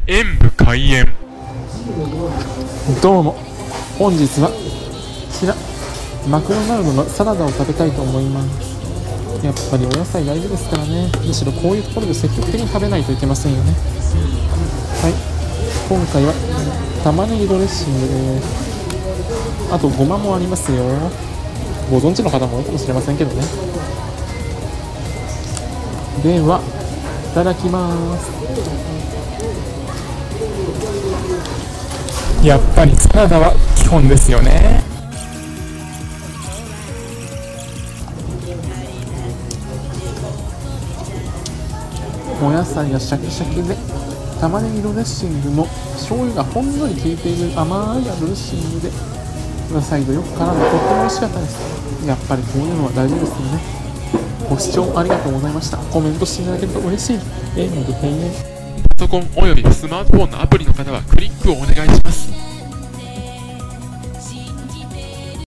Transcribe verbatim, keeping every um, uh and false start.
演武開演。 どうも、本日はこちらマクドナルドのサラダを食べたいと思います。やっぱりお野菜大事ですからね。むしろこういうところで積極的に食べないといけませんよね。はい、今回は玉ねぎドレッシングです。あとごまもありますよ。ご存知の方も多いかもしれませんけどね。では、いただきます。 やっぱりサラダは基本ですよね。 お野菜がシャキシャキで、玉ねぎドレッシングも醤油がほんのり効いている甘いドレッシングで野菜とよく絡んでとっても美味しかったです。やっぱりこういうのは大事ですよね。ご視聴ありがとうございました。コメントしていただけると嬉しい。演武閉園。 パソコンおよびスマートフォンのアプリの方はクリックをお願いします。